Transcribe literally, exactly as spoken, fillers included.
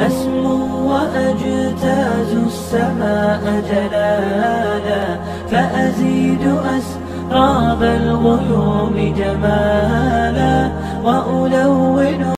أسمو وأجتاز السماء جلالا، فأزيد أسراب الغيوم جمالا، وألون